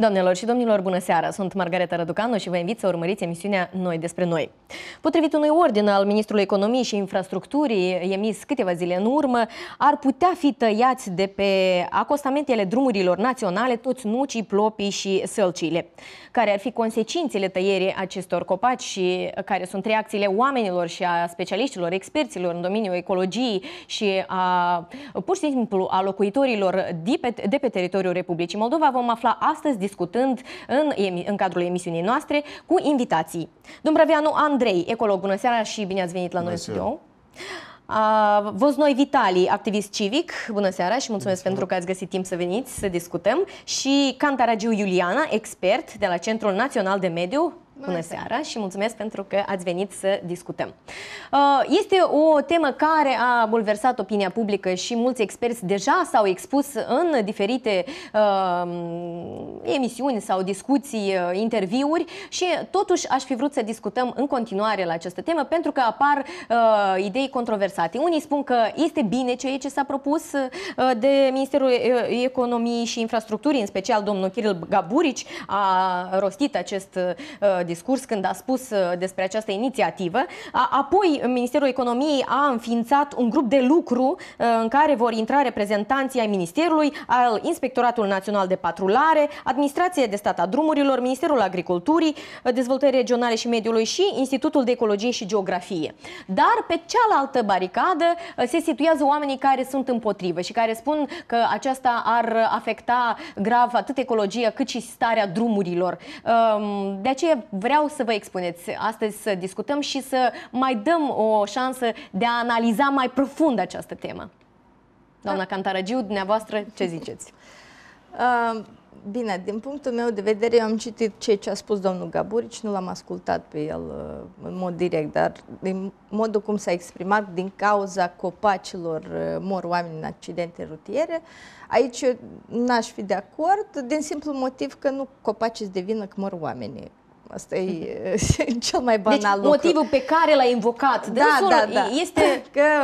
Doamnelor și domnilor, bună seara! Sunt Margareta Răducanu și vă invit să urmăriți emisiunea Noi despre noi. Potrivit unui ordin al Ministrului Economiei și Infrastructurii emis câteva zile în urmă, ar putea fi tăiați de pe acostamentele drumurilor naționale toți nucii, plopii și sălcile. Care ar fi consecințele tăierii acestor copaci și care sunt reacțiile oamenilor și a specialiștilor, experților în domeniul ecologiei și pur și simplu a locuitorilor de pe teritoriul Republicii Moldova, vom afla astăzi discutând în cadrul emisiunii noastre cu invitații. Dumbrăveanu Andrei, ecolog, bună seara și bine ați venit la noi în studio. Voznoi Vitali, activist civic, bună seara și mulțumesc pentru că ați găsit timp să veniți să discutăm. Și Cantaragiu Iuliana, expert de la Centrul Național de Mediu. Bună seara și mulțumesc pentru că ați venit să discutăm. Este o temă care a bulversat opinia publică și mulți experți deja s-au expus în diferite emisiuni sau discuții, interviuri și totuși aș fi vrut să discutăm în continuare la această temă pentru că apar idei controversate. Unii spun că este bine ceea ce s-a propus de Ministerul Economiei și Infrastructurii, în special domnul Kiril Gaburici a rostit acest discurs când a spus despre această inițiativă. Apoi, Ministerul Economiei a înființat un grup de lucru în care vor intra reprezentanții ai Ministerului, al Inspectoratul Național de Patrulare, Administrația de Stat a Drumurilor, Ministerul Agriculturii, Dezvoltării Regionale și Mediului și Institutul de Ecologie și Geografie. Dar pe cealaltă baricadă se situează oamenii care sunt împotrivă și care spun că aceasta ar afecta grav atât ecologia cât și starea drumurilor. De aceea vreau să vă expuneți astăzi să discutăm și să mai dăm o șansă de a analiza mai profund această temă. Doamna Cantaragiu, dumneavoastră, ce ziceți? Bine, din punctul meu de vedere, eu am citit ce a spus domnul Gaburici, nu l-am ascultat pe el în mod direct, dar din modul cum s-a exprimat, din cauza copacilor mor oameni în accidente rutiere, aici eu n-aș fi de acord, din simplu motiv că nu copacii de vină că mor oamenii. Asta e cel mai banal lucru. Motivul pe care l-a invocat este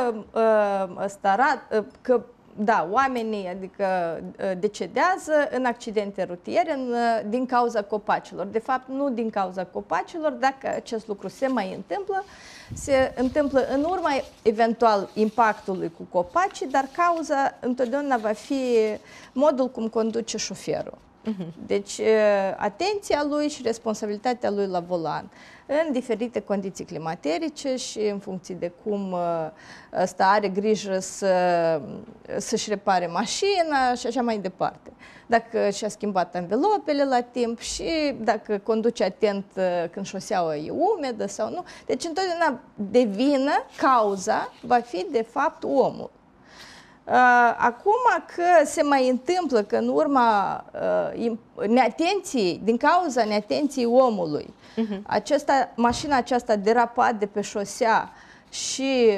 că da, oamenii decedează în accidente rutiere din cauza copacilor. De fapt, nu din cauza copacilor, dacă acest lucru se mai întâmplă, se întâmplă în urma eventual impactului cu copacii, dar cauza întotdeauna va fi modul cum conduce șoferul. Deci, atenția lui și responsabilitatea lui la volan în diferite condiții climaterice și în funcție de cum ăsta are grijă să-și repare mașina și așa mai departe. Dacă și-a schimbat anvelopele la timp și dacă conduce atent când șoseaua e umedă sau nu. Deci, întotdeauna de vină, cauza va fi de fapt omul. Acum că se mai întâmplă că în urma neatenției, din cauza neatenției omului, mașina aceasta derapat de pe șosea și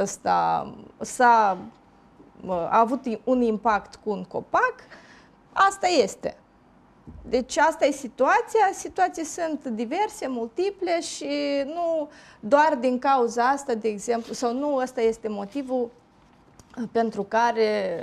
a avut un impact cu un copac, asta este. Deci asta e situația, situații sunt diverse, multiple și nu doar din cauza asta, de exemplu, sau nu ăsta este motivul pentru care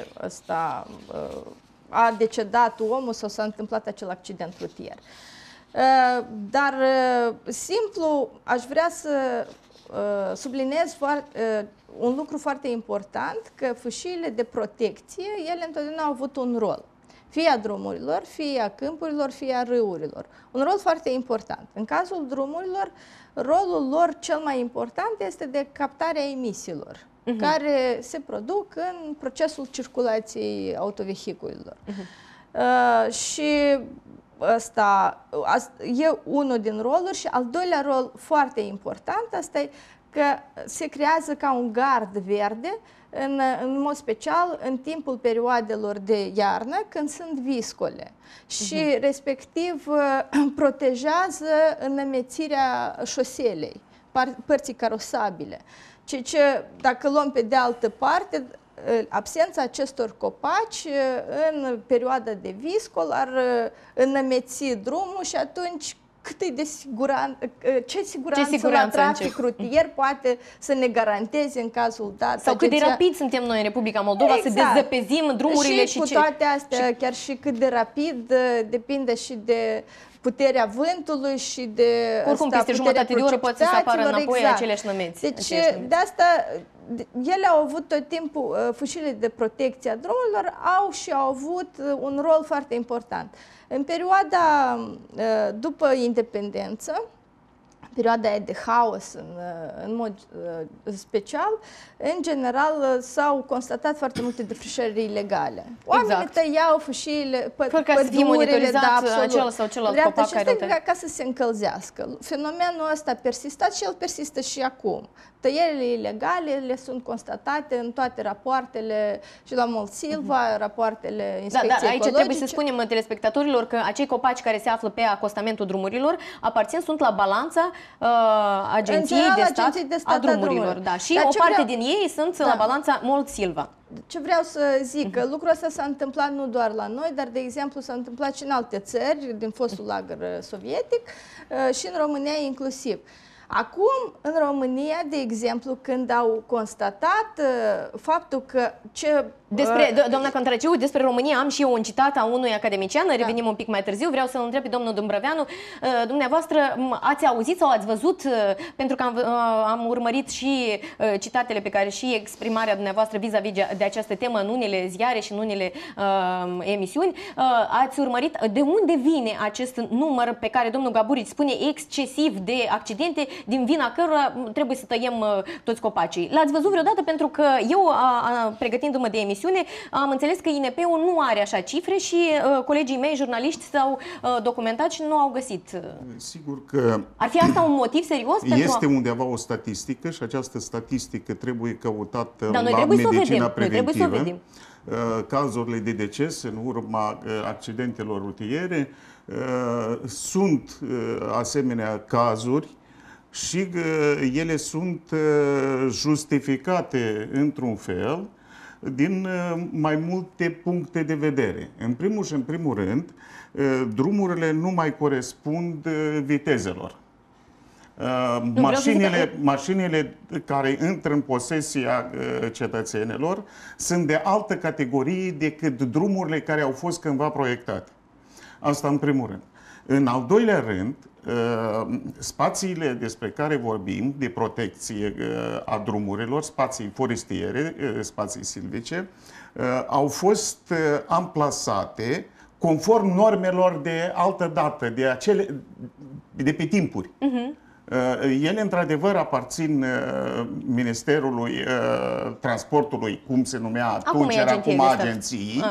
a decedat omul sau s-a întâmplat acel accident rutier. Dar simplu aș vrea să subliniez un lucru foarte important, că fâșiile de protecție, ele întotdeauna au avut un rol. Fie a drumurilor, fie a câmpurilor, fie a râurilor. Un rol foarte important. În cazul drumurilor, rolul lor cel mai important este de captarea emisiilor care se produc în procesul circulației autovehiculelor. Și asta e unul din roluri și al doilea rol foarte important, asta e că se creează ca un gard verde, în mod special în timpul perioadelor de iarnă, când sunt viscole și respectiv protejează înămețirea șoselei, părții carosabile. Ce dacă luăm pe de altă parte, absența acestor copaci în perioada de viscol ar înămeți drumul și atunci cât e de ce siguranță la trafic rutier poate să ne garanteze în cazul dat. Sau cât de rapid suntem noi în Republica Moldova să dezăpezim drumurile și cu toate astea, chiar și cât de rapid depinde și de puterea vântului și de oricum peste jumătate de oră poate să apară înapoi aceleași nămeți. Deci de asta ele au avut tot timpul, fâșile de protecție a drumurilor au avut un rol foarte important. În perioada după independență, perioada aia de haos în mod special, în general s-au constatat foarte multe defrișări ilegale. Oamenii tăiau fâșiile, pădurile, acela sau celălalt copac care ca să se încălzească. Fenomenul ăsta a persistat și el persistă și acum. Tăierile ilegale le sunt constatate în toate rapoartele și la Molsilva, rapoartele inspecției ecologice. Aici trebuie să spunem telespectatorilor că acei copaci care se află pe acostamentul drumurilor sunt la balanța Agenției de Stat a drumurilor. Da. Și o parte din ei sunt la balanța Molsilva. Ce vreau să zic, că lucrul ăsta s-a întâmplat nu doar la noi, dar, de exemplu, s-a întâmplat și în alte țări din fostul lagăr sovietic și în România inclusiv. Acum, în România, de exemplu, când au constatat faptul că doamna Contraciu, despre România am și eu un citat a unui academician, revenim un pic mai târziu, vreau să-l întreb pe domnul Dumbrăveanu, dumneavoastră ați auzit sau ați văzut, pentru că am urmărit și citatele pe care și exprimarea dumneavoastră vis-a-vis de această temă în unele ziare și în unele emisiuni, ați urmărit de unde vine acest număr pe care domnul Gaburici spune excesiv de accidente, din vina cărora trebuie să tăiem toți copacii. L-ați văzut vreodată? Pentru că eu, pregătindu-mă de emisiune, am înțeles că INP-ul nu are așa cifre și colegii mei, jurnaliști, s-au documentat și nu au găsit. Sigur că ar fi asta un motiv serios? Este undeva o statistică și această statistică trebuie căutată la medicina preventivă. Cazurile de deces în urma accidentelor rutiere sunt asemenea cazuri și ele sunt justificate într-un fel din mai multe puncte de vedere. În primul și în primul rând, drumurile nu mai corespund vitezelor. Mașinile care intră în posesia cetățenilor sunt de altă categorie decât drumurile care au fost cândva proiectate. Asta în primul rând. În al doilea rând, spațiile despre care vorbim, de protecție a drumurilor, spații forestiere, spații silvice, au fost amplasate conform normelor de altă dată, de pe timpuri. Ele, într-adevăr, aparțin Ministerului Transportului, cum se numea atunci, era acum agenții.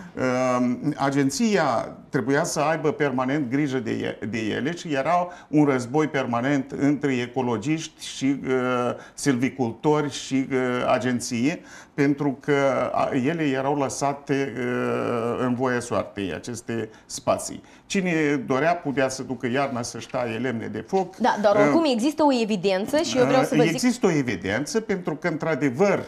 Agenția trebuia să aibă permanent grijă de ele și era un război permanent între ecologiști și silvicultori și agenție, pentru că ele erau lăsate în voie soartei, aceste spații. Cine dorea putea să ducă iarna să-și taie lemne de foc. Da, dar oricum există o evidență și eu vreau să vă zic... Există o evidență pentru că, într-adevăr,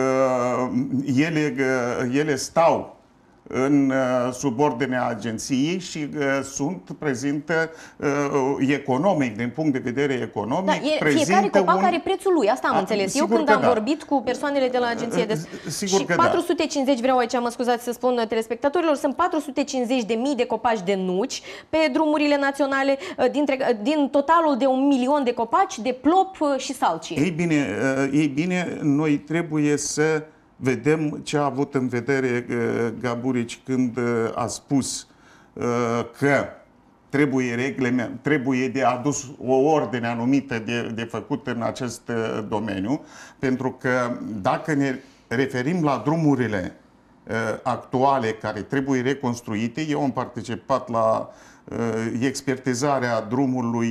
ele stau în subordinea agenției și prezintă economic, din punct de vedere economic, fiecare copac are prețul lui, asta am înțeles. Eu când am vorbit cu persoanele de la agenție și 450, vreau aici, mă scuzați să spun telespectatorilor, sunt 450.000 de copaci de nuci pe drumurile naționale, din totalul de 1 milion de copaci, de plop și salci. Ei bine, noi trebuie să vedem ce a avut în vedere Gaburici când a spus că trebuie de adus o ordine anumită de făcut în acest domeniu, pentru că dacă ne referim la drumurile actuale care trebuie reconstruite, eu am participat la expertizarea drumului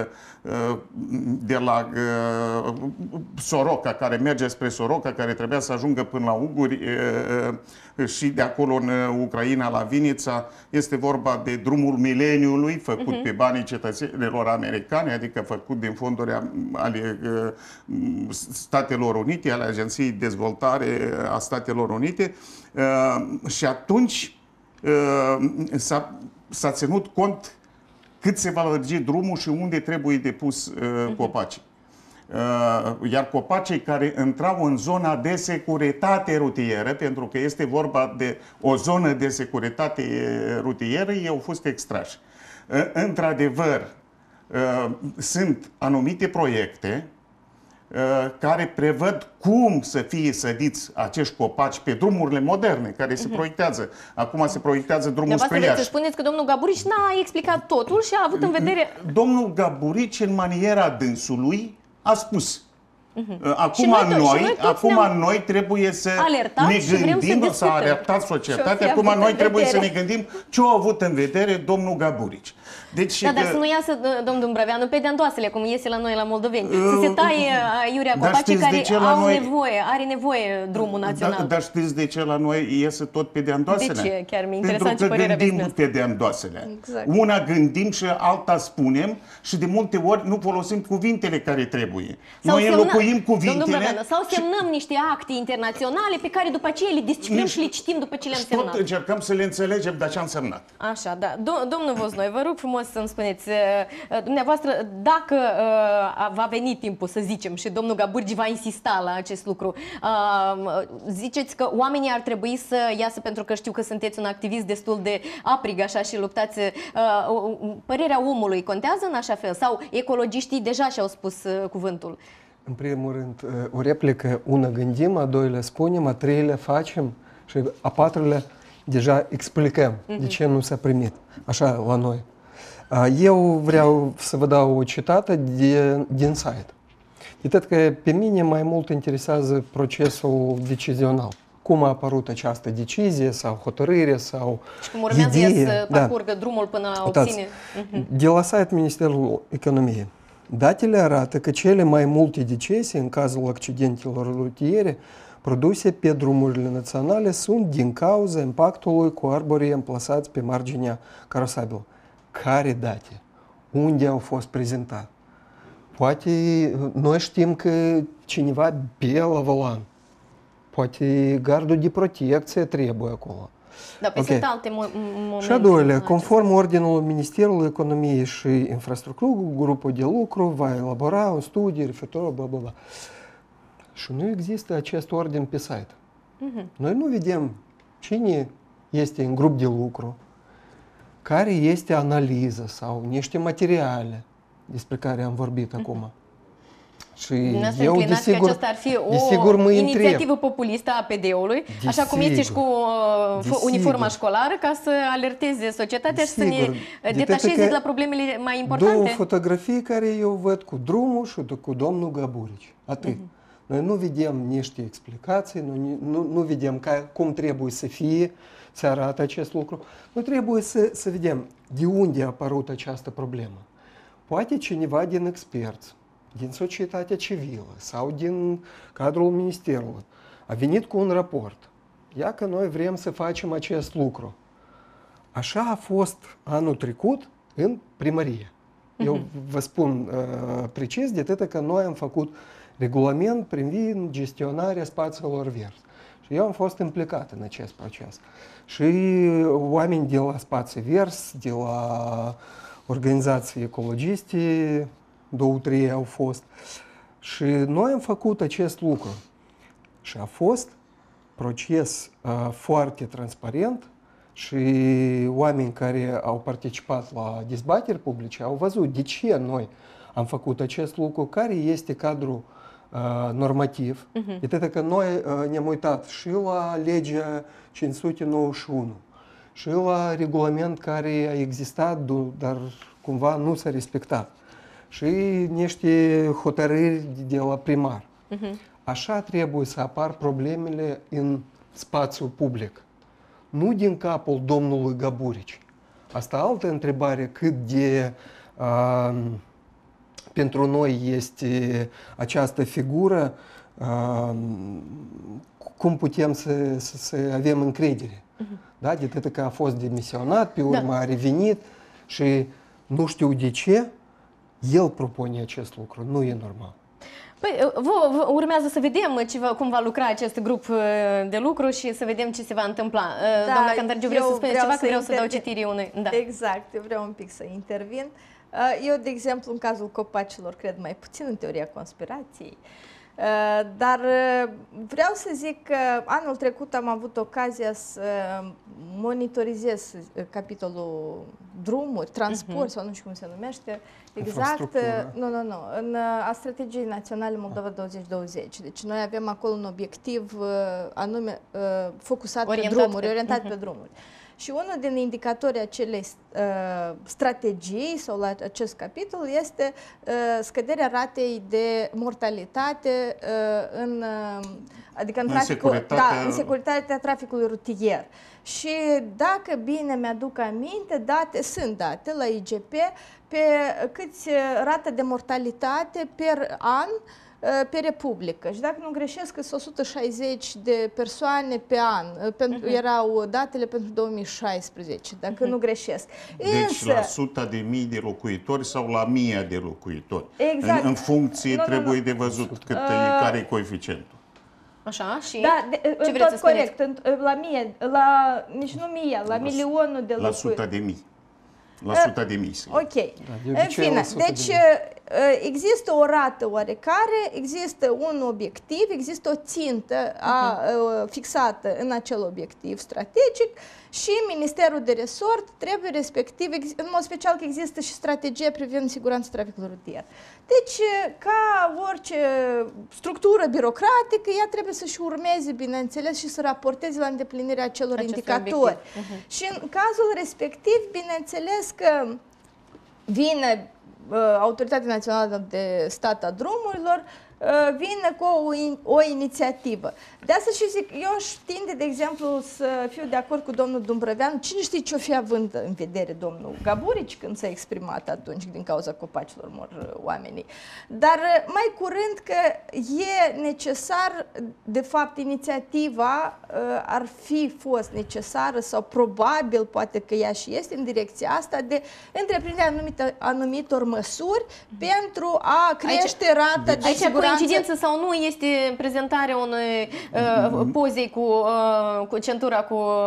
de la Soroca, care merge spre Soroca, care trebuia să ajungă până la Uguri și de acolo în Ucraina la Vinița. Este vorba de drumul mileniului făcut pe banii cetățenilor americani, adică făcut din fonduri ale Statelor Unite, ale Agenției de Dezvoltare a Statelor Unite. Și atunci s-a ținut cont cât se va lărgi drumul și unde trebuie depus copacii. Iar copacii care intrau în zona de securitate rutieră, pentru că este vorba de o zonă de securitate rutieră, ei au fost extrași. Într-adevăr, sunt anumite proiecte care prevăd cum să fie sădiți acești copaci pe drumurile moderne care se proiectează. Acum se proiectează drumul spre Iași. Să spuneți că domnul Gaburici n-a explicat totul și a avut în vedere... Domnul Gaburici, în maniera dânsului, a spus. Acum noi trebuie să ne gândim, să alertați societatea, acum noi trebuie să ne gândim ce a avut în vedere domnul Gaburici. Deci, dar să nu iasă domnul Dumbrăveanu pe de-andoasele, cum iese la noi la moldoveni. Să se taie aiurea copacii care are nevoie drumul național. Dar știți de ce la noi iese tot pe de-andoasele? De ce? Chiar mi-e interesant ce părere aveți. Pentru că gândim pe de-andoasele. Exact. Una gândim și alta spunem și de multe ori nu folosim cuvintele care trebuie. Noi înlocuim cuvintele. Sau semnăm niște acte internaționale pe care după aceea le disciplinăm și le citim după ce le-am semnat. Tot încercăm să le înțelegem de ce am semnat. Așa, da. Domnul Voznoi, vă rog frumos să-mi spuneți, dumneavoastră, dacă va veni timpul, să zicem, și domnul Gaburici va insista la acest lucru, ziceți că oamenii ar trebui să iasă, pentru că știu că sunteți un activist destul de aprig așa și luptați, părerea omului contează în așa fel? Sau ecologiștii deja și-au spus cuvântul? În primul rând, o replică, una gândim, a doilea spunem, a treilea facem și a patrulea deja explicăm de ce nu s-a primit, așa la noi. Eu vreau să vă dau o citată din site. De tot că pe mine mai mult interesează procesul decizional. Cum a apărut această decizie sau hotărâre sau și cum urmează să parcurgă drumul până la obține. De la site Ministerul Economiei. Datele arată că cele mai multe decesii în cazul accidentelor rutiere produse pe drumurile naționale sunt din cauza impactului cu arborii amplasați pe marginea carosabilă. Care date? Unde au fost prezentate? Poate noi știm că cineva bea la volan. Poate gardul de protecție trebuie acolo. Da, pe sunt alte momente. Și a doilea, conform ordinului Ministerului Economiei și Infrastructurii, grupul de lucru va elabora un studiu referitor, bla bla bla. Și nu există acest ordin pe site. Noi nu vedem cine este în grup de lucru, care este analiză sau niște materiale despre care am vorbit acum. Și eu, desigur, că aceasta ar fi o inițiativă populistă a PD-ului, așa cum este și cu uniforma școlară, ca să alerteze societatea și să ne detașeze de la problemele mai importante. Două fotografii care eu văd cu drumul și cu domnul Gaburici. Atât. Noi nu vedem niște explicații, nu vedem cum trebuie să fie, să arate acest lucru. Noi trebuie să vedem de unde a apărut această problemă. Poate cineva din experți, din societatea civilă sau din cadrul ministerului a venit cu un raport. Ia că noi vrem să facem acest lucru. Așa a fost anul trecut în primărie. Eu vă spun precis de atât că noi am făcut regulament privind gestionarea spațiilor verzi. Și eu am fost implicat în acest proces. Și oameni de la spații verzi, de la organizații ecologiste, 2-3 au fost. Și noi am făcut acest lucru. Și a fost proces foarte transparent și oameni care au participat la dezbateri publice au văzut de ce noi am făcut acest lucru, care este cadrul normativ. Iată că noi ne-am uitat și la legea 591 și la regulament care a existat, dar cumva nu s-a respectat. Și niște hotărâri de la primar. Așa trebuie să apar problemele în spațiul public. Nu din capul domnului Gaburici. Asta altă întrebare, cât de pentru noi este această figură, cum putem să avem încredere. Da? De atât că a fost demisionat, pe urmă a revenit și nu știu de ce, el propune acest lucru. Nu e normal. Păi, urmează să vedem cum va lucra acest grup de lucru și să vedem ce se va întâmpla. Da, Doamna Cantargiu, vreau să spuneți ceva, că vreau să dau intervin. citire unui... Da. Exact, eu vreau un pic să intervin. Eu, de exemplu, în cazul copacilor, cred mai puțin în teoria conspirației. Dar vreau să zic că anul trecut am avut ocazia să monitorizez capitolul drumuri, transport, sau nu știu cum se numește, exact, în a Strategiei Naționale Moldova 2020. Deci noi avem acolo un obiectiv anume focusat pe drumuri, orientat pe drumuri. Și unul din indicatorii acelei strategii sau la acest capitol este scăderea ratei de mortalitate adică în securitatea traficului rutier. Și dacă bine mi-aduc aminte, sunt date la IGP pe câți rată de mortalitate per an pe Republică. Și dacă nu greșesc, sunt 160 de persoane pe an. Erau datele pentru 2016, dacă nu greșesc. Deci la 100.000 de locuitori sau la 1000 de locuitori. Exact. În funcție trebuie de văzut care e coeficientul. Așa, și da, ce vreți să spuneți? Corect, nici nu 1000, la milionul de locuitori. La 100.000. La 100.000. Ok. În fine, deci există o rată oarecare, există un obiectiv, există o țintă fixată în acel obiectiv strategic și Ministerul de Resort trebuie respectiv, în mod special că există și strategie privind siguranța traficului rutier. Deci, ca orice structură birocratică, ea trebuie să-și urmeze, bineînțeles, și să raporteze la îndeplinirea acelor indicatori. Și în cazul respectiv, bineînțeles că vine Autoritatea Națională de Stat a Drumurilor, vine cu o inițiativă. De asta și zic, eu aș tinde, de exemplu, să fiu de acord cu domnul Dumbrăveanu. Cine știe ce o fi având în vedere domnul Gaburici când s-a exprimat atunci din cauza copacilor mor oamenii. Dar mai curând că e necesar, de fapt, inițiativa ar fi fost necesară sau probabil, poate că ea și este în direcția asta, de întreprinderea anumitor măsuri pentru a crește rata de siguranță. Coincidență sau nu este prezentarea unei pozei cu centura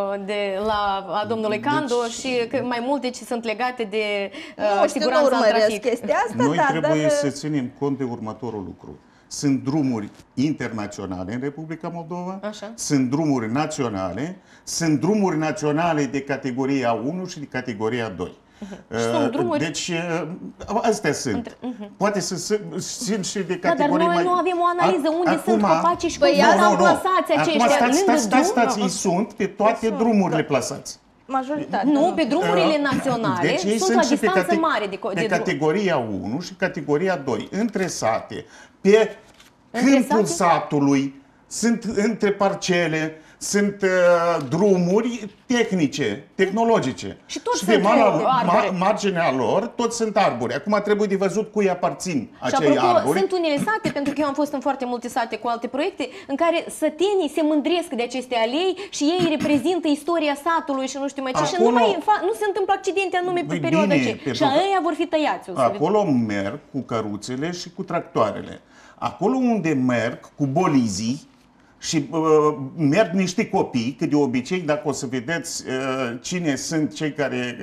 a domnului Candu și că mai multe ce sunt legate de siguranța în trafic. Noi trebuie să ținem cont de următorul lucru. Sunt drumuri internaționale în Republica Moldova, sunt drumuri naționale, sunt drumuri naționale de categoria 1 și de categoria 2. Deci, astea sunt. Poate să sunt și de categorii dar noi nu avem o analiză unde sunt copacii și cum sunt plasați aceștia. Stați, ei sunt pe toate drumurile plasați. Majoritatea. Nu, pe drumurile naționale deci sunt la distanță mare de pe categoria 1 și categoria 2, între sate, pe câmpul satului, sunt între parcele, sunt drumuri tehnice, tehnologice. Și toți pe marginea lor, toți sunt arbori. Acum trebuie de văzut cui aparțin acei arbori. Sunt unele sate, pentru că eu am fost în foarte multe sate cu alte proiecte, în care sătenii se mândresc de aceste alei și ei reprezintă istoria satului și nu știu mai ce. Și nu se întâmplă accidente anume pe perioada aceea. Și ăia vor fi tăiați. Acolo merg cu căruțele și cu tractoarele. Acolo unde merg cu bolizii, și merg niște copii, că de obicei, dacă o să vedeți cine sunt cei care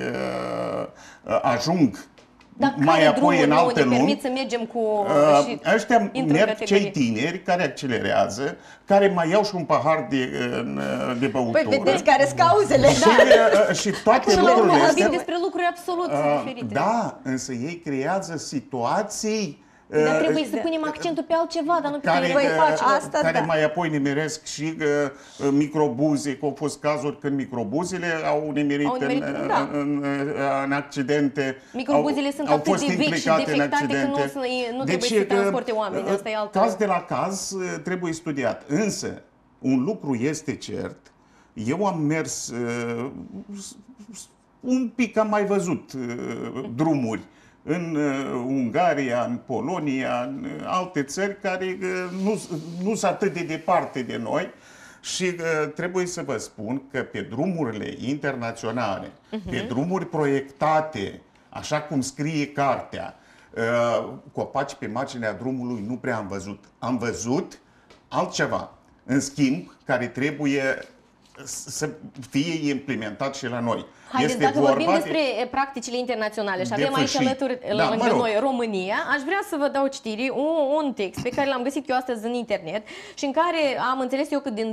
ajung mai apoi în alte luni, să mergem cu ăștia merg cei tineri care accelerează, care mai iau și un pahar de băutură. Păi vedeți care sunt cauzele, și toate lucrurile astea. Vorbim despre lucruri absolut diferite. Da, însă ei creează situații dar trebuie să punem accentul pe altceva, dar nu pe care mai apoi nimeresc și microbuze, că au fost cazuri când microbuzele au nimerit în accidente. Microbuzele sunt atât de vechi și defectate că nu trebuie să transporte oameni. Asta e altă... Caz de la caz trebuie studiat. Însă, un lucru este cert. Eu am mers un pic, am mai văzut drumuri în Ungaria, în Polonia, în alte țări care nu sunt atât de departe de noi și trebuie să vă spun că pe drumurile internaționale, pe drumuri proiectate, așa cum scrie cartea, Copaci pe marginea drumului nu prea am văzut. Am văzut altceva, în schimb, care trebuie să fie implementat și la noi. Haideți, dacă vorbim despre practicile internaționale și avem aici alături lângă noi România, aș vrea să vă dau citire un text pe care l-am găsit eu astăzi în internet și în care am înțeles eu că din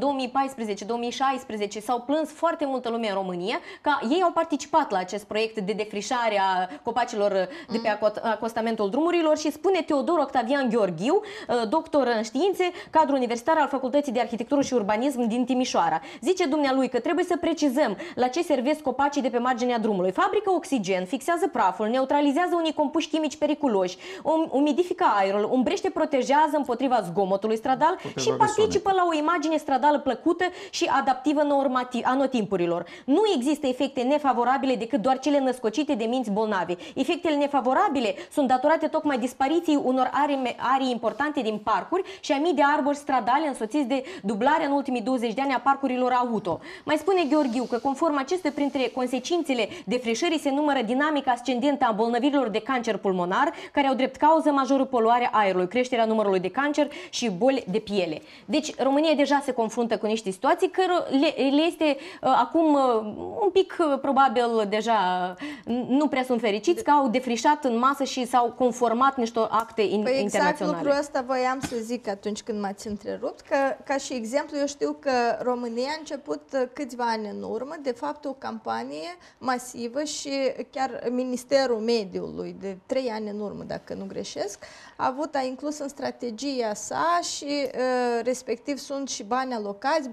2014-2016 s-au plâns foarte multă lume în România că ei au participat la acest proiect de defrișare a copacilor de pe acostamentul drumurilor și spune Teodor Octavian Gheorghiu, doctor în științe, cadru universitar al Facultății de Arhitectură și Urbanism din Timișoara. Zice dumnealui că trebuie să precizăm la ce servesc copacii de pe marginea drumului. Fabrică oxigen, fixează praful, neutralizează unii compuși chimici periculoși, umidifică aerul, umbrește, protejează împotriva zgomotului stradal și participă la o imagine stradală plăcută și adaptivă anotimpurilor. Nu există efecte nefavorabile decât doar cele născocite de minți bolnavi. Efectele nefavorabile sunt datorate tocmai dispariției unor arii importante din parcuri și a mii de arbori stradale însoțiți de dublarea în ultimii 20 de ani a parcurilor auto. Mai spune Gheorghiu că conform acestea, printre consecințele defrișării se numără dinamica ascendentă a îmbolnăvirilor de cancer pulmonar, care au drept cauză majoră poluarea aerului, creșterea numărului de cancer și boli de piele. Deci România deja se confruntă cu niște situații care le este acum un pic probabil deja nu prea sunt fericiți că au defrișat în masă și s-au conformat niște acte internaționale. Exact lucrul ăsta voiam să zic atunci când m-ați întrerupt, că ca și exemplu eu știu că România a început câțiva ani în urmă, de fapt o campanie masivă și chiar Ministerul Mediului de 3 ani în urmă, dacă nu greșesc, a inclus în strategia sa și respectiv sunt și bani alocați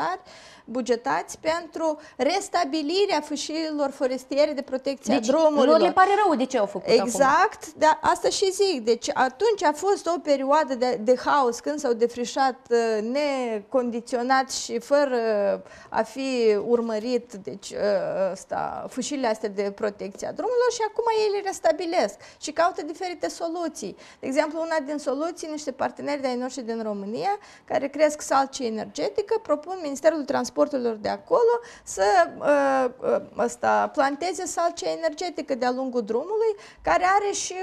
bugetați pentru restabilirea fâșiilor forestiere de protecție a drumurilor. Lor le pare rău de ce au făcut exact, dar asta și zic. Deci atunci a fost o perioadă de haos când s-au defrișat necondiționat și fără a fi urmărit fâșiile astea de protecție a drumurilor și acum ei le restabilesc și caută diferite soluții. De exemplu, una din soluții, niște parteneri de ai noștri din România care cresc salcie energetică, propun Ministerul Transporturilor de acolo să planteze salcie energetică de-a lungul drumului, care are și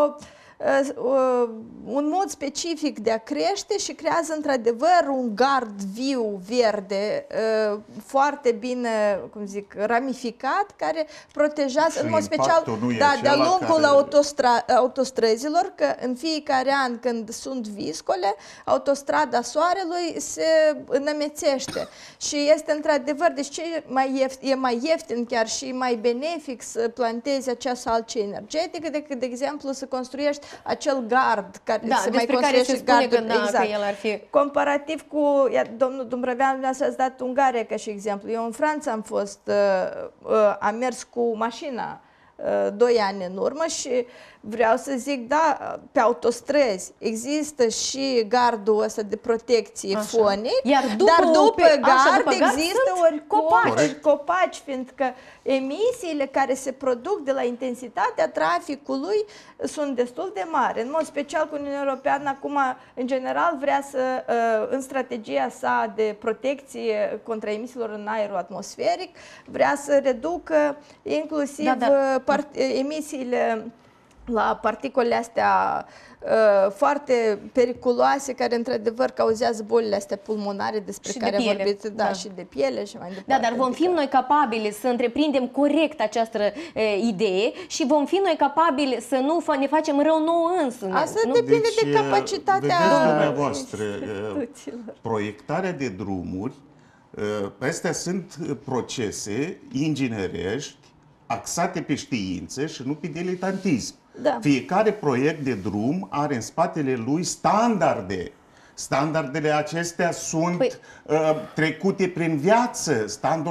un mod specific de a crește și creează într-adevăr un gard viu verde foarte bine, cum zic, ramificat, care protejează în mod special de-a lungul autostrăzilor, că în fiecare an când sunt viscole, autostrada Soarelui se înămețește și este într-adevăr, deci e mai ieftin chiar și mai benefic să plantezi acea salcie energetică decât, de exemplu, să construiești acel gard care se mai construiește gardul, exact. Că el ar fi... Comparativ cu, domnul Dumbrăvean, dumneavoastră ați dat Ungaria ca și exemplu. Eu în Franța am fost, am mers cu mașina 2 ani în urmă și vreau să zic, da, pe autostrăzi există și gardul ăsta de protecție fonic, dar după gard există copaci, fiindcă emisiile care se produc de la intensitatea traficului sunt destul de mari. În mod special cu Uniunea Europeană acum, în general, vrea să, în strategia sa de protecție contra emisiilor în aerul atmosferic, vrea să reducă inclusiv emisiile la particolele astea foarte periculoase, care într-adevăr cauzează bolile astea pulmonare despre care am vorbit, și de piele și mai departe. Da, dar vom fi noi capabili să întreprindem corect această idee și vom fi noi capabili să nu ne facem rău nouă însuși. Asta depinde de capacitatea instituțiilor. Proiectarea de drumuri, astea sunt procese inginerești axate pe știință și nu pe diletantism. Da. Fiecare proiect de drum are în spatele lui standarde. Standardele acestea sunt trecute prin viață.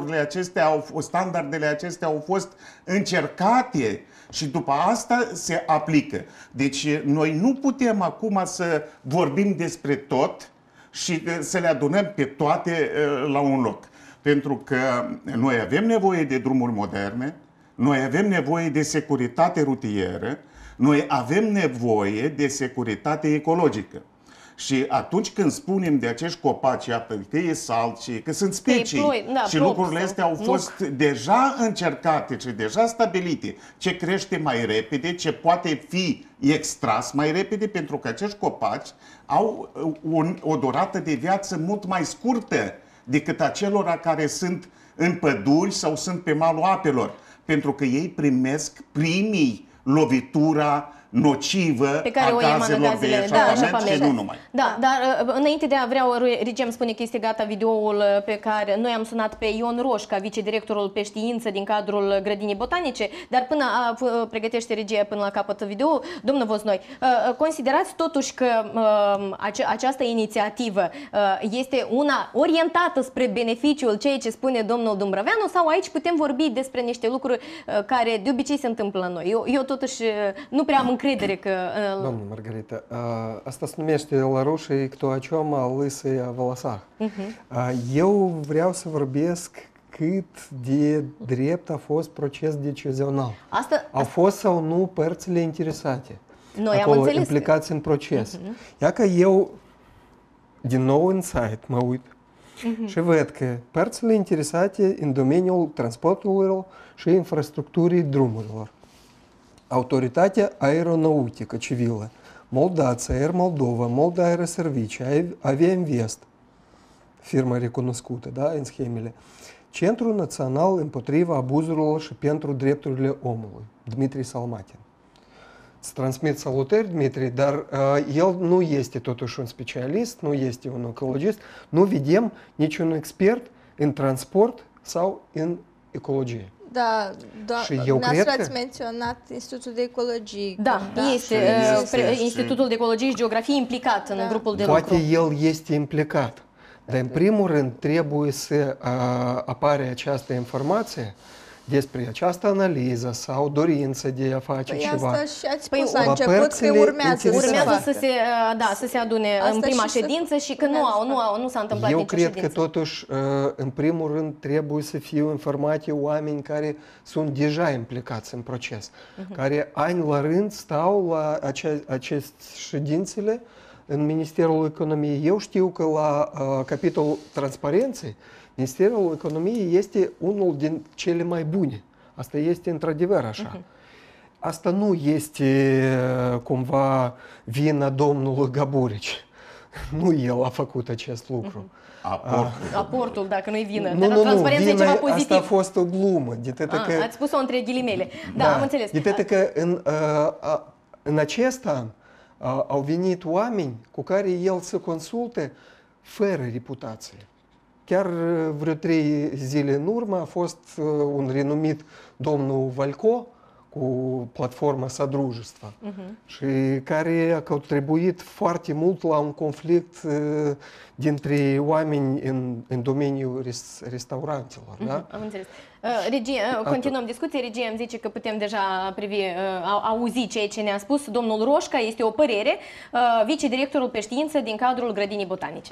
Standardele acestea au fost încercate și după asta se aplică. Deci noi nu putem acum să vorbim despre tot și să le adunăm pe toate la un loc. Pentru că noi avem nevoie de drumuri moderne, noi avem nevoie de securitate rutieră, noi avem nevoie de securitate ecologică. Și atunci când spunem de acești copaci, iată, că e salt și că sunt specii și plop, lucrurile astea au fost deja încercate și deja stabilite, ce crește mai repede, ce poate fi extras mai repede, pentru că acești copaci au o durată de viață mult mai scurtă decât acelora care sunt în păduri sau sunt pe malul apelor, pentru că ei primesc primii lovitura nocivă pe care a o emană gazelor de eșapament și nu numai. Da, dar înainte de a vreau, Regem spune că este gata videoul pe care noi am sunat pe Ion Roșca, vicedirectorul pe știință din cadrul Grădinii Botanice, dar până pregătește regia până la capăt video, domnul Voznoi, considerați totuși că această inițiativă este una orientată spre beneficiul ceea ce spune domnul Dumbrăveanu, sau aici putem vorbi despre niște lucruri care de obicei se întâmplă la noi? Eu totuși nu prea am încredere că... Doamna Margarita, asta se numește la rușii кто о чем, а лысый о волосах. Eu vreau să vorbesc cât de drept a fost proces decizional. Au fost sau nu părțile interesate noi acolo, am înțeles implicați în proces. Ia că eu, din nou în site, mă uit și văd că părțile interesate în domeniul transporturilor și infrastructurii drumurilor. Autoritatea aeronautică civilă, Moldația, Air Moldova, Molda Aeroservicii, Aviainvest, firmă recunoscută, da, în schemele, Centrul Național împotriva abuzurilor și pentru drepturile omului, Dmitri Salmatin. Îți transmit salutări, Dmitri, dar el nu este totuși un specialist, nu este un ecologist, nu vedem niciun expert în transport sau în ecologie. Da, și eu cred că ați menționat Institutul de Ecologie. Da, este Institutul de Ecologie și Geografie implicat în grupul de lucru. Poate el este implicat, dar în primul rând trebuie să apare această informație despre această analiză sau dorință de a face ceva. Asta și ați spus la început că urmează să se adune în prima ședință și că nu s-a întâmplat nicio ședință. Eu cred că totuși, în primul rând, trebuie să fie informate oameni care sunt deja implicați în proces, care ani la rând stau la aceste ședințele în Ministerul Economiei. Eu știu că la capitolul transparenței, Ministerul Economiei este unul din cele mai bune. Asta este într-adevăr așa. Asta nu este cumva vina domnului Gaburici. Nu el a făcut acest lucru. Aportul, dacă nu-i vină. Nu, transparența e ceva pozitiv. Asta a fost o glumă. Ați spus-o între ghilimele. Da, am înțeles. De că în acest an au venit oameni cu care el se consulte fără reputație. Chiar vreo 3 zile în urmă a fost un renumit domnul Valco cu platforma Содружества și care a contribuit foarte mult la un conflict dintre oameni în domeniul restaurantelor. Da? Am înțeles. Regie, continuăm discuția. Regie îmi zice că putem deja auzi ceea ce ne-a spus domnul Roșca. Este o părere, vicedirectorul pe știință din cadrul Grădinii Botanice.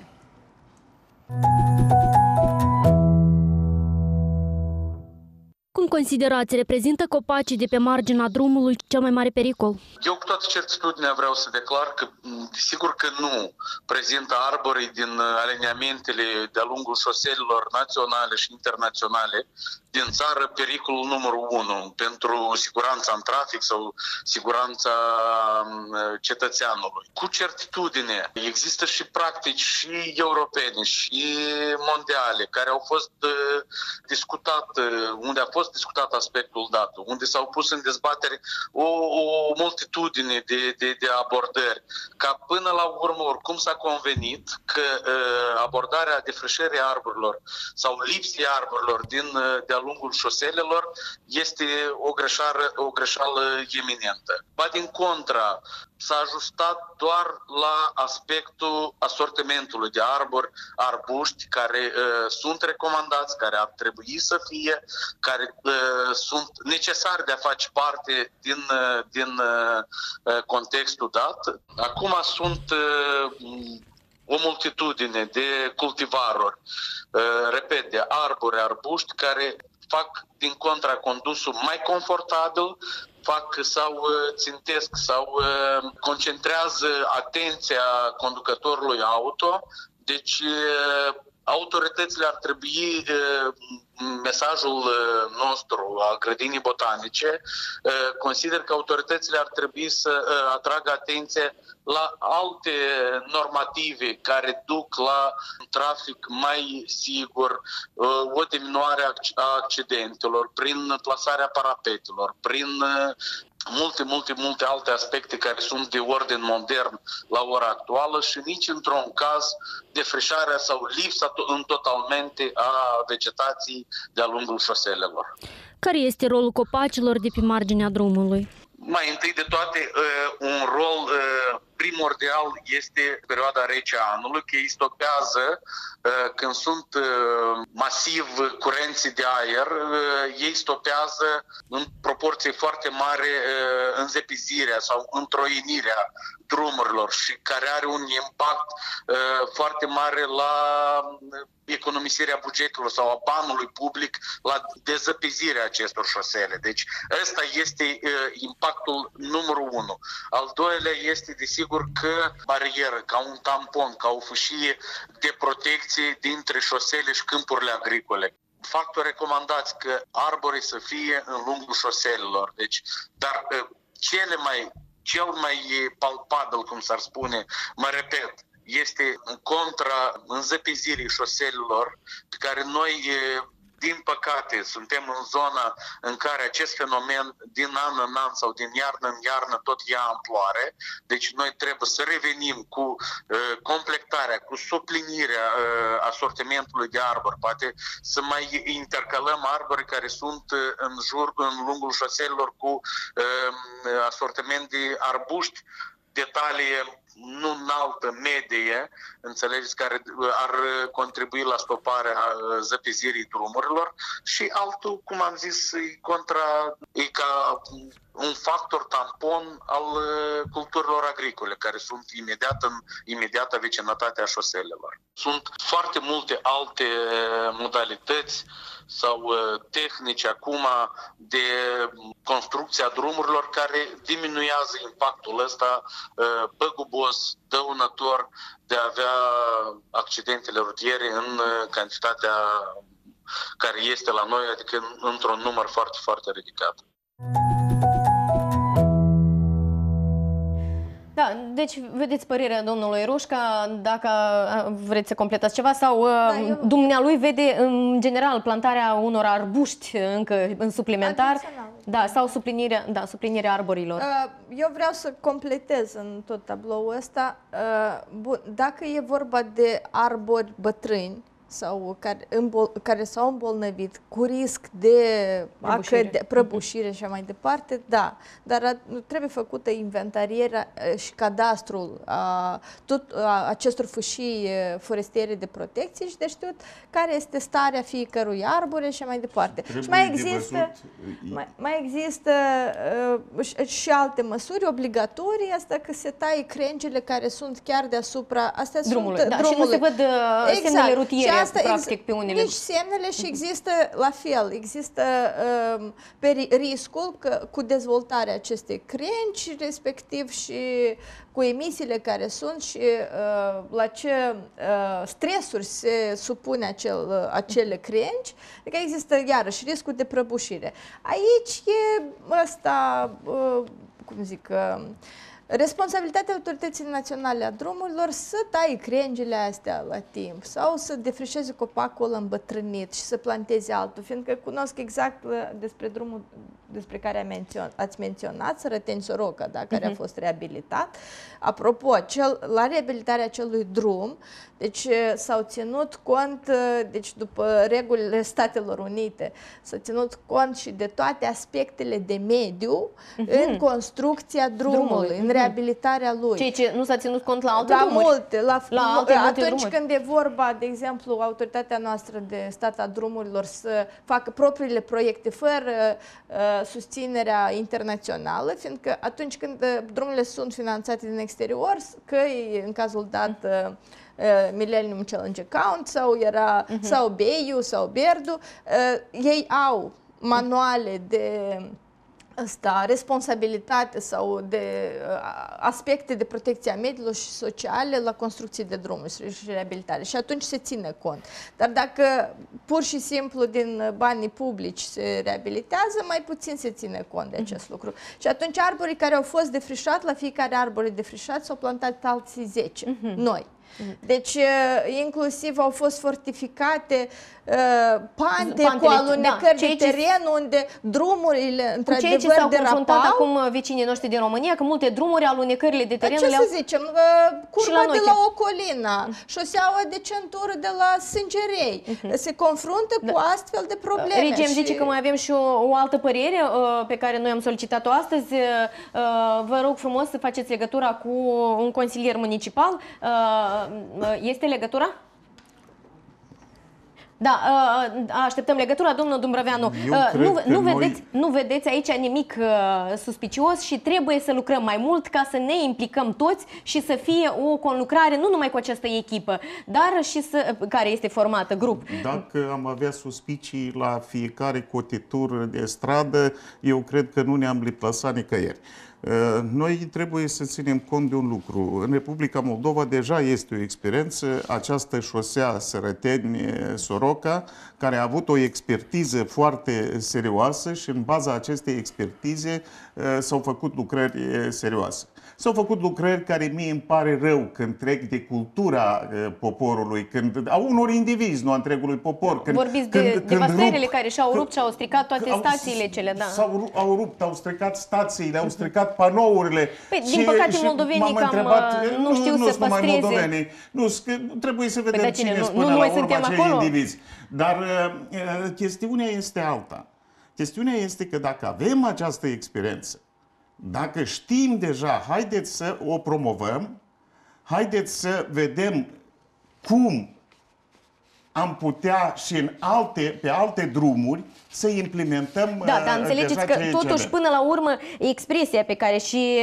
Cum considerați, reprezintă copacii de pe marginea drumului cel mai mare pericol? Eu cu toată certitudinea vreau să declar că, sigur că nu prezintă arborii din alineamentele de-a lungul șoselelor naționale și internaționale din țară pericolul numărul 1 pentru siguranța în trafic sau siguranța cetățeanului. Cu certitudine există și practici și europene și mondiale care au fost discutate, unde a fost discutat aspectul dat, unde s-au pus în dezbatere o multitudine de abordări, ca până la urmă oricum s-a convenit că abordarea defrișării arborilor sau lipsii arborilor de-a lungul șoselelor este o greșeală eminentă. Ba din contra, s-a ajustat doar la aspectul asortimentului de arbori, arbuști care sunt recomandați, care ar trebui să fie, care sunt necesari de a face parte din contextul dat. Acum sunt o multitudine de cultivaruri, repet, de arbori, arbuști care fac din contra condusul mai confortabil, fac sau țintesc sau concentrează atenția conducătorului auto. Deci autoritățile ar trebui, mesajul nostru al grădinii botanice, consider că autoritățile ar trebui să atragă atenție la alte normative care duc la un trafic mai sigur, o diminuare a accidentelor, prin plasarea parapetelor, prin multe alte aspecte care sunt de ordin modern la ora actuală și nici într-un caz defrișarea sau lipsa totalmente a vegetației de-a lungul șoselelor. Care este rolul copacilor de pe marginea drumului? Mai întâi de toate, un rol primordial este perioada rece a anului, că ei stopează, când sunt masiv curenții de aer, ei stopează în proporție foarte mare înzepizirea sau întroinirea drumurilor și care are un impact foarte mare la economisirea bugetului sau a banului public la dezăpezirea acestor șosele. Deci ăsta este impactul numărul 1. Al doilea este desigur că barieră, ca un tampon, ca o fâșie de protecție dintre șosele și câmpurile agricole. Factori recomandați că arborii să fie în lungul șoselelor. Deci, dar cel mai palpabil, cum s-ar spune, mă repet, este în contra înzăpezirii șoselelor, pe care noi, din păcate, suntem în zona în care acest fenomen din an în an sau din iarnă în iarnă tot ia amploare. Deci noi trebuie să revenim cu completarea, cu suplinirea asortimentului de arbori. Poate să mai intercalăm arbori care sunt în lungul șoselelor cu asortiment de arbuști de talie nu înaltă, medie, înțelegeți, care ar contribui la stoparea zăpezirii drumurilor și altul, cum am zis, e ca un factor tampon al culturilor agricole, care sunt în imediată vecinătate a șoselelor. Sunt foarte multe alte modalități sau tehnici acum de construcția drumurilor care diminuează impactul ăsta păgubos, dăunător de a avea accidentele rutiere în cantitatea care este la noi, adică într-un număr foarte, foarte ridicat. Da, deci vedeți părerea domnului Rușca, dacă vreți să completați ceva, sau dumnealui vede în general plantarea unor arbuști încă în suplimentar, da, sau suplinirea arborilor. Eu vreau să completez în tot tabloul ăsta. Dacă e vorba de arbori bătrâni, sau care s-au îmbolnăvit cu risc de prăbușire și așa mai departe, da, dar trebuie făcută inventarierea și cadastrul acestor fâșii forestiere de protecție și de știut care este starea fiecărui arbore și așa mai departe. Și mai există și alte măsuri obligatorii, asta că se taie crengile care sunt chiar deasupra drumului. Sunt, și nu se văd semnele rutiere. Asta, practic, pe unele. Nici semnele și există la fel, există riscul că cu dezvoltarea acestei crengi, respectiv și cu emisiile care sunt și la ce stresuri se supune acele crengi, adică există iarăși riscul de prăbușire. Aici e ăsta, cum zic, responsabilitatea Autorității Naționale a Drumurilor să taie crengile astea la timp sau să defrișeze copacul îmbătrânit și să planteze altul, fiindcă cunosc exact despre drumul despre care ați menționat, Sărăteni-Soroca, da, care a fost reabilitat. Apropo, la reabilitarea acelui drum, deci s-au ținut cont, deci după regulile Statelor Unite, s-a ținut cont și de toate aspectele de mediu în construcția drumului, în reabilitarea lui. Ceea ce nu s-a ținut cont la alte drumuri. Atunci când e vorba, de exemplu, autoritatea noastră de stat a drumurilor să facă propriile proiecte fără susținerea internațională, fiindcă atunci când drumurile sunt finanțate din exterior, că în cazul dat Millennium Challenge Account sau BEIU sau BERDU, ei au manuale de responsabilitate sau de aspecte de protecție a mediului și sociale la construcții de drumuri și reabilitare. Și atunci se ține cont. Dar dacă pur și simplu din banii publici se reabilitează, mai puțin se ține cont de acest lucru. Și atunci arborii care au fost defrișați, la fiecare arbore defrișat s-au plantat alții 10, noi. Deci, inclusiv au fost fortificate pante cu alunecări de teren, unde drumurile, într-adevăr, derapau. Cu ceea ce s-au confruntat acum vecinii noștri din România, că multe drumuri, alunecările de teren le-au... Ce să zicem, curba de la Ocolina, șoseaua de centură de la Sângerei, se confruntă cu astfel de probleme. Regia îmi zice că mai avem și o altă părere pe care noi am solicitat-o astăzi. Vă rog frumos să faceți legătura cu un consilier municipal. Este legătura? Da, așteptăm legătura, domnul Dumbrăveanu. Nu vedeți aici nimic suspicios și trebuie să lucrăm mai mult ca să ne implicăm toți și să fie o conlucrare nu numai cu această echipă, dar și care este formată, grup. Dacă am avea suspicii la fiecare cotitură de stradă, eu cred că nu ne-am deplasat nicăieri. Noi trebuie să ținem cont de un lucru. În Republica Moldova deja este o experiență, această șosea Sărăteni-Soroca, care a avut o expertiză foarte serioasă și în baza acestei expertize s-au făcut lucrări serioase. S-au făcut lucrări care mie îmi pare rău când trec de cultura poporului, a unor indivizi, nu a întregului popor. Vorbiți de devastările care și-au rupt și au stricat toate stațiile cele, da. Au rupt, au stricat stațiile, au stricat panourile. Păi, din păcate, moldovenii nu știu să păstreze. Nu, trebuie să vedem cine spune la urmă acei indivizi. Dar chestiunea este alta. Chestiunea este că dacă avem această experiență, dacă știm deja, haideți să o promovăm, haideți să vedem cum am putea și pe alte drumuri să implementăm. Da, dar înțelegeți că totuși până la urmă expresia pe care și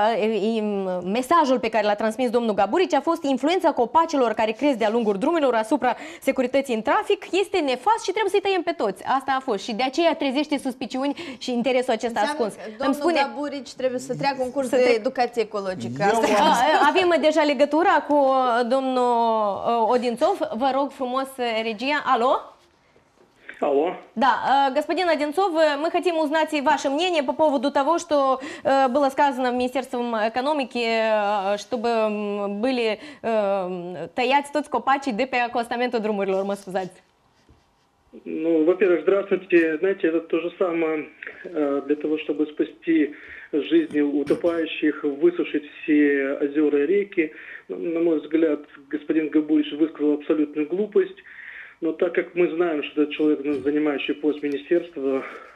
mesajul pe care l-a transmis domnul Gaburici a fost: influența copacilor care cresc de-a lungul drumurilor asupra securității în trafic este nefast și trebuie să-i tăiem pe toți. Asta a fost și de aceea trezește suspiciuni și interesul acesta ascuns. Domnul Gaburici trebuie să treacă un curs de educație ecologică. Avem deja legătura cu domnul Одинцов. Vă rog frumos, regia. Алло? Алло. Да, господин Одинцов, мы хотим узнать ваше мнение по поводу того, что было сказано Министерством экономики, чтобы были tăiați toți copacii de pe acostamentul drumurilor, mă scuzați. Ну, во-первых, здравствуйте. Знаете, это то же самое для того, чтобы спасти жизни утопающих, высушить все озера и реки. На мой взгляд, господин Габурич высказал абсолютную глупость. Но так как мы знаем, что это человек, занимающий пост министерства,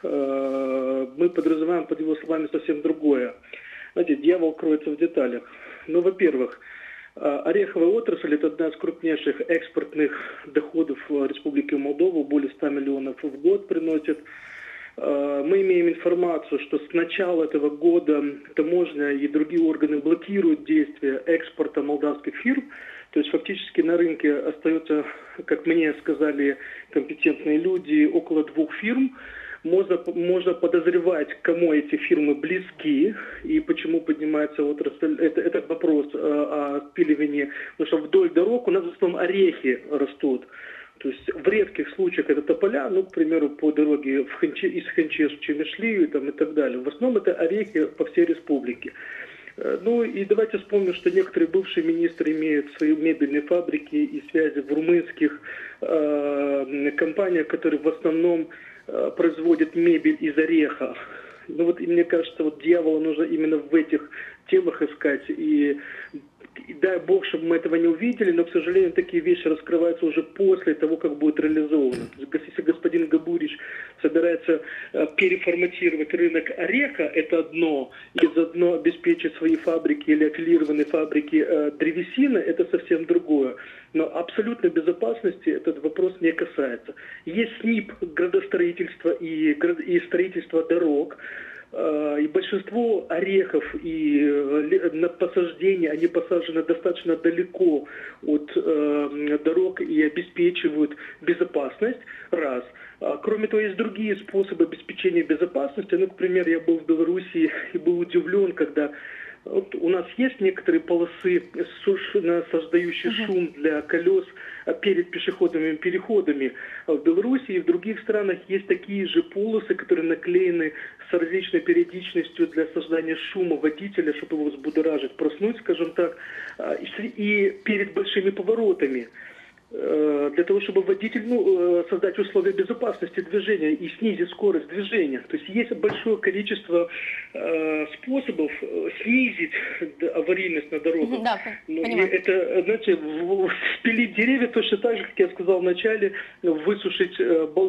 мы подразумеваем под его словами совсем другое. Знаете, дьявол кроется в деталях. Ну, во-первых, ореховая отрасль – это одна из крупнейших экспортных доходов Республики Молдова, более 100 миллионов в год приносит. Мы имеем информацию, что с начала этого года таможня и другие органы блокируют действия экспорта молдавских фирм. То есть фактически на рынке остается, как мне сказали компетентные люди, около 2 фирм. Можно подозревать, кому эти фирмы близки и почему поднимается отрасль. Этот вопрос о спиливании. Потому что вдоль дорог у нас в основном орехи растут. То есть в редких случаях это тополя, ну, к примеру, по дороге из Ханчес в Чемишлию там, и так далее. В основном это орехи по всей республике. Ну и давайте вспомним, что некоторые бывшие министры имеют свои мебельные фабрики и связи в румынских компаниях, которые в основном производят мебель из ореха. Ну вот и мне кажется, вот дьявола нужно именно в этих темах искать. И дай бог, чтобы мы этого не увидели, но, к сожалению, такие вещи раскрываются уже после того, как будет реализовано. Если господин Габурич собирается переформатировать рынок ореха, это одно, и заодно обеспечить свои фабрики или аффилированные фабрики древесины, это совсем другое. Но абсолютной безопасности этот вопрос не касается. Есть СНИП градостроительства и строительства дорог. И большинство орехов и насаждений, они посажены достаточно далеко от дорог и обеспечивают безопасность, раз. Кроме того, есть другие способы обеспечения безопасности. Ну, к примеру, я был в Беларуси и был удивлен, когда вот у нас есть некоторые полосы, создающие шум для колес перед пешеходными переходами. А в Беларуси и в других странах есть такие же полосы, которые наклеены с различной периодичностью для создания шума водителя, чтобы его взбудоражить, проснуть, скажем так, и перед большими поворотами. Для того, чтобы водитель, создать условия безопасности движения и снизить скорость движения. То есть есть большое количество способов снизить аварийность на дорогах. Да, понимаю. Это, знаете, спилить деревья точно так же, как я сказал вначале, высушить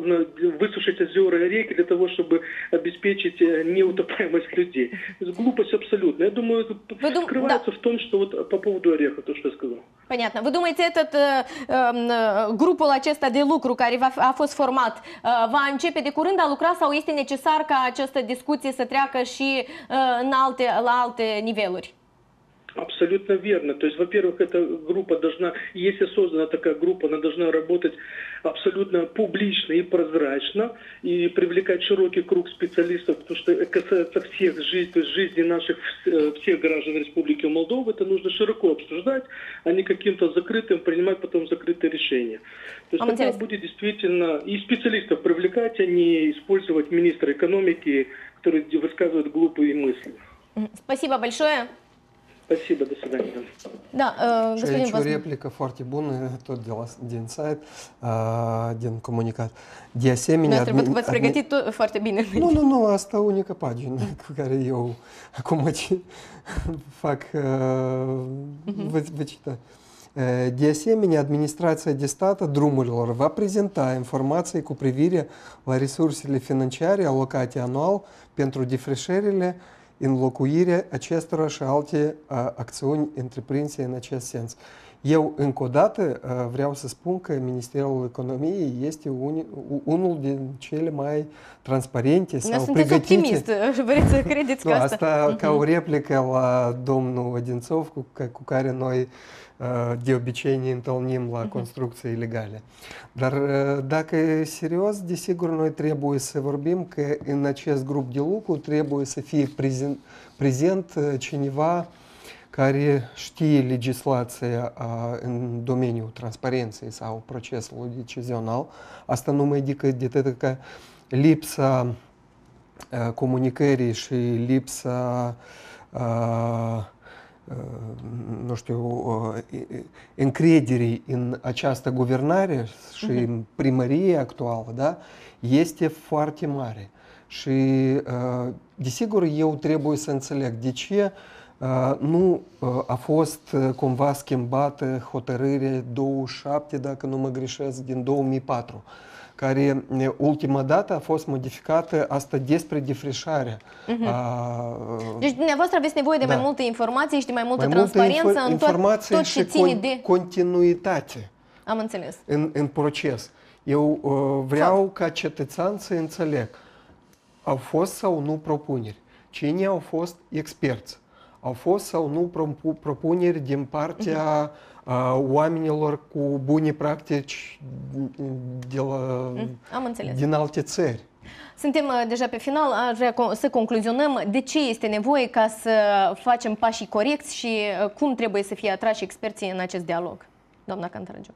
озера и реки для того, чтобы обеспечить неутопаемость людей. То есть глупость абсолютно. Я думаю, это скрывается в том, что вот по поводу ореха, то, что я сказал. Понятно. Вы думаете, grupul acesta de lucru care a fost format va începe de curând a lucra sau este necesar ca această discuție să treacă și la alte niveluri? Абсолютно верно. То есть, во-первых, эта группа должна, если создана такая группа, она должна работать абсолютно публично и прозрачно, и привлекать широкий круг специалистов, потому что это касается всех жизней, то есть жизни наших всех граждан Республики Молдова. Это нужно широко обсуждать, а не каким-то закрытым, принимать потом закрытые решения. То есть тогда будет действительно и специалистов привлекать, а не использовать министра экономики, которые высказывают глупые мысли. Spasibo большое. Спасибо, до свидания. Da, господин aici o replică foarte bună, tot din site, din comunicat. De asemenea... V-ați pregătit foarte bine. Nu, asta unica pagină cu care eu acum fac, vă cită. De asemenea, Administrația de Stat a drumurilor va prezenta informații cu privire la resursele financiare alocate anual pentru defrișările, înlocuirea acestora și alte acțiuni întreprinse în acest sens. Eu, încă o dată, vreau să spun că Ministerul Economiei este unul din cele mai transparente sau pregătite. Optimist, vreți să credeți că asta ca o replică la domnul Odințov, cu care noi de obicei ne întâlnim la construcții ilegale. Dar dacă e serios, desigur, noi trebuie să vorbim că în acest grup de lucru trebuie să fie prezent cineva care știe legislația în domeniul transparenței sau procesului decizional. Asta nu mai decât de atât că lipsa comunicării și lipsa nu știu, încrederii în această guvernare și în primărie actuală, da, este foarte mare. Și, desigur, eu trebuie să înțeleg de ce nu a fost cumva schimbată hotărârea 27, dacă nu mă greșesc, din 2004, care ultima dată a fost modificată asta despre defrișarea. Deci dumneavoastră aveți nevoie de mai multe informații și de mai multă transparență în tot ce ține de continuitate. Am înțeles. În proces. Eu vreau ca cetățean să înțeleg. Au fost sau nu propuneri? Cine au fost experți? Au fost sau nu propuneri din partea oamenilor cu bune practici din alte țări? Suntem deja pe final, aș vrea să concluzionăm de ce este nevoie ca să facem pașii corecți și cum trebuie să fie atrași experții în acest dialog. Doamna Cantaragiu.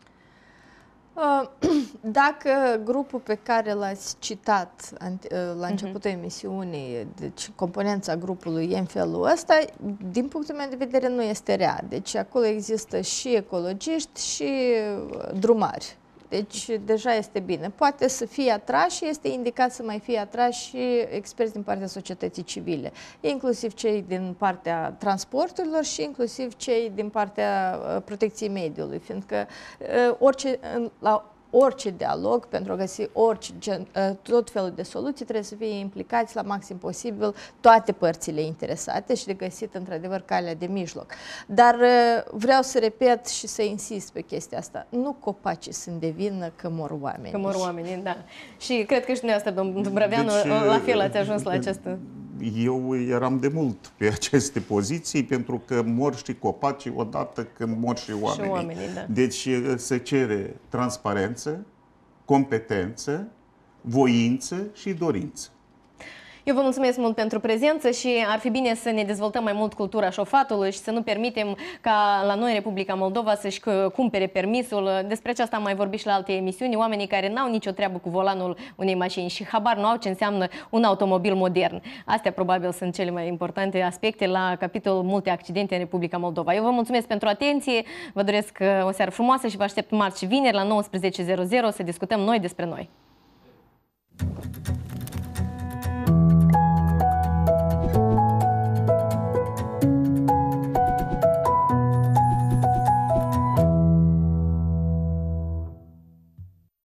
Dacă grupul pe care l-ați citat la începutul emisiunii, deci componența grupului e în felul ăsta, din punctul meu de vedere nu este rea. Deci acolo există și ecologiști și drumari. Deci deja este bine. Poate să fie atrași, este indicat să mai fie atrași și experți din partea societății civile, inclusiv cei din partea transporturilor și inclusiv cei din partea protecției mediului, fiindcă orice dialog, pentru a găsi tot felul de soluții, trebuie să fie implicați la maxim posibil toate părțile interesate și de găsit într-adevăr calea de mijloc. Dar vreau să repet și să insist pe chestia asta. Nu copacii sunt de vină că mor oamenii. Că mor oamenii, da. Și cred că și dumneavoastră, domnul Dumbrăveanu, la fel ați ajuns la această... Eu eram de mult pe aceste poziții pentru că mor și copacii odată când mor și oamenii. Și oamenii, da. Deci se cere transparență, competență, voință și dorință. Eu vă mulțumesc mult pentru prezență și ar fi bine să ne dezvoltăm mai mult cultura șofatului și să nu permitem ca la noi, Republica Moldova, să-și cumpere permisul. Despre aceasta am mai vorbit și la alte emisiuni. Oamenii care n-au nicio treabă cu volanul unei mașini și habar nu au ce înseamnă un automobil modern. Astea probabil sunt cele mai importante aspecte la capitolul multe accidente în Republica Moldova. Eu vă mulțumesc pentru atenție, vă doresc o seară frumoasă și vă aștept marți și vineri la 19:00 să discutăm noi despre noi.